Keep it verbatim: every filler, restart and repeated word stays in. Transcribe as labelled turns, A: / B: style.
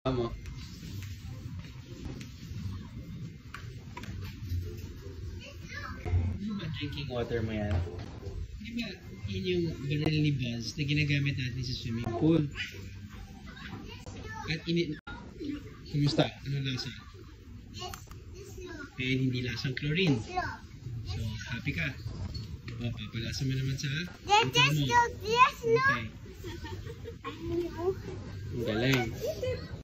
A: Mo. Ano ba drinking water mo yan? Di ba yun yung banal ni Buzz na ginagamit natin sa swimming pool? At ini... Kumusta? Ano lasa? Eh, hindi lasang chlorine. So, happy ka? O, papalasa mo naman sa motor mo. Okay. Ang galing.